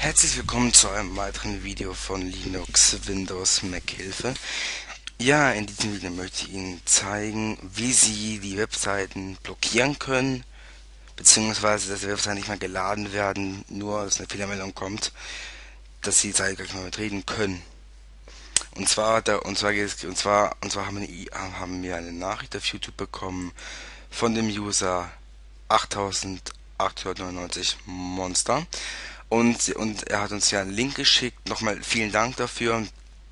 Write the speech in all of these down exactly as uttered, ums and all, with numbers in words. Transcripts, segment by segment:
Herzlich willkommen zu einem weiteren Video von Linux, Windows, Mac Hilfe. Ja, in diesem Video möchte ich Ihnen zeigen, wie Sie die Webseiten blockieren können, beziehungsweise dass die Webseiten nicht mehr geladen werden, nur dass eine Fehlermeldung kommt, dass Sie die Seite gleich mal betreten können. Und zwar, da, und zwar, und zwar, und zwar haben, wir, haben wir eine Nachricht auf YouTube bekommen von dem User achttausendachthundertneunundneunzig Monster. Und, und er hat uns ja einen Link geschickt. Nochmal vielen Dank dafür.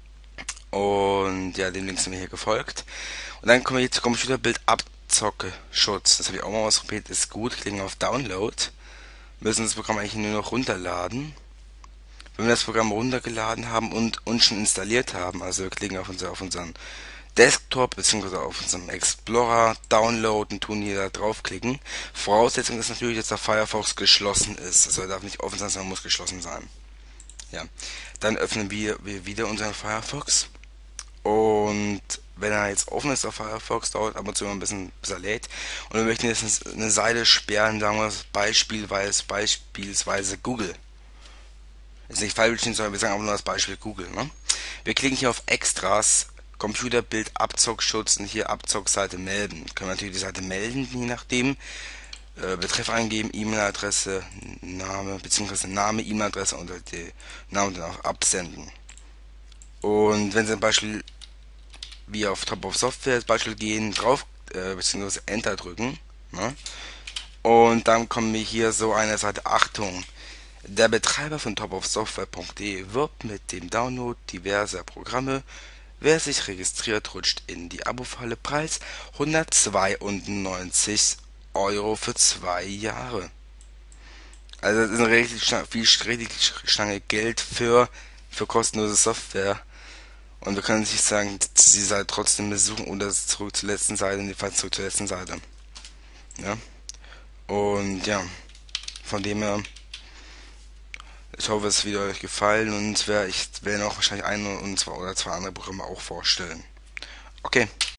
Und ja, dem Link sind wir hier gefolgt. Und dann kommen wir jetzt zu Computerbild-Abzocke-Schutz. Das habe ich auch mal ausprobiert. Ist gut. Klicken auf Download. Müssen das Programm eigentlich nur noch runterladen. Wenn wir das Programm runtergeladen haben und, und schon installiert haben, also wir klicken auf, unser, auf unseren Desktop bzw. auf unserem Explorer, downloaden, tun hier da draufklicken. Voraussetzung ist natürlich, dass der Firefox geschlossen ist. Also er darf nicht offen sein, sondern muss geschlossen sein. Ja. Dann öffnen wir, wir wieder unseren Firefox. Und wenn er jetzt offen ist, der Firefox, dauert ab und zu immer ein bisschen, bis er lädt. Und wir möchten jetzt eine Seite sperren, sagen wir beispielsweise, beispielsweise Google. Ist nicht falsch, sondern wir sagen aber nur das Beispiel Google. Ne? Wir klicken hier auf Extras, Computerbild, Abzockschutz und hier Abzockseite melden. Können wir natürlich die Seite melden, je nachdem. Äh, Betreff eingeben, E-Mail-Adresse, Name, beziehungsweise Name, E-Mail-Adresse und die Namen dann auch absenden. Und wenn Sie zum Beispiel wie auf Top of Software das Beispiel gehen, drauf, äh, beziehungsweise Enter drücken. Ne? Und dann kommen wir hier so eine Seite, Achtung. Der Betreiber von topofsoftware punkt de wirbt mit dem Download diverser Programme. Wer sich registriert, rutscht in die Abo-Falle. Preis hundertzweiundneunzig Euro für zwei Jahre. Also das ist eine richtig viel richtig Stange Geld für, für kostenlose Software. Und wir können nicht sagen, sie sei trotzdem besuchen oder zurück zur letzten Seite, jedenfalls zurück zur letzten Seite. Ja. Und ja, von dem her, ich hoffe, es wird euch gefallen und ich werde noch wahrscheinlich ein und zwei oder zwei andere Programme auch vorstellen. Okay.